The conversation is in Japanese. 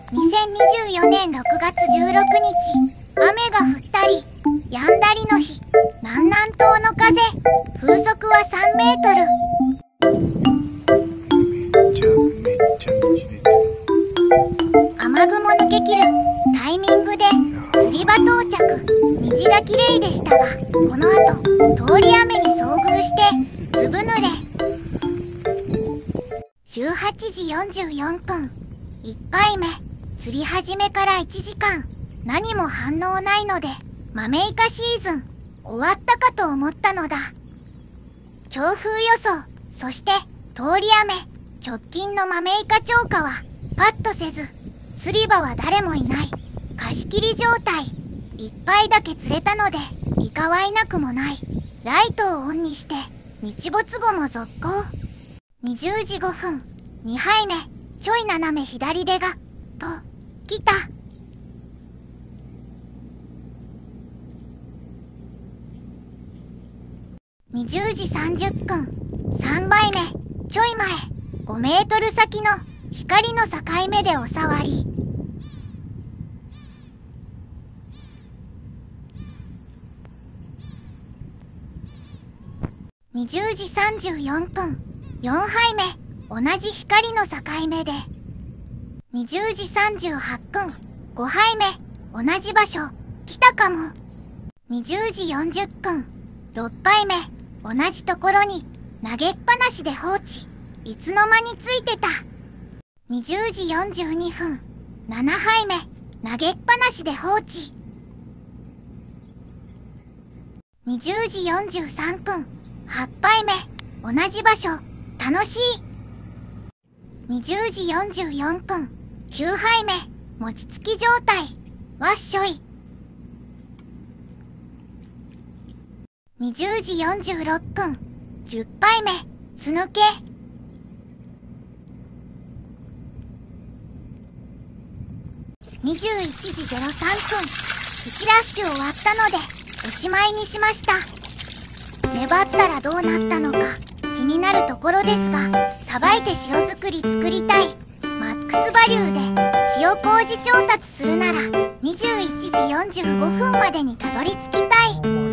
2024年6月16日、雨が降ったり止んだりの日、南南東の風、風速は3メートル。雨雲抜け切るタイミングで釣り場到着。虹が綺麗でしたが、この後通り雨に遭遇してずぶ濡れ。18時44分、1回目釣り始めから1時間、何も反応ないのでマメイカシーズン終わったかと思ったのだ。強風予想、そして通り雨、直近のマメイカ超過はパッとせず、釣り場は誰もいない、貸し切り状態。1回だけ釣れたのでイカはいなくもない。ライトをオンにして日没後も続行。20時5分、2杯目、ちょい斜め左出がと来た。20時30分、3杯目、ちょい前、5メートル先の光の境目でおさわり。20時34分、4杯目、同じ光の境目で。20時38分、5杯目、同じ場所、来たかも。20時40分、6杯目、同じところに投げっぱなしで放置、いつの間についてた。20時42分、7杯目、投げっぱなしで放置。20時43分、8杯目、同じ場所、楽しい。20時44分、9杯目、餅つき状態、わっしょい。20時46分、10杯目、つ抜け。21時03分、1ラッシュ終わったのでおしまいにしました。粘ったらどうなったのか気になるところですが、さばいて塩作り作りたい。マックスバリューで塩麹調達するなら21時45分までにたどり着きたい。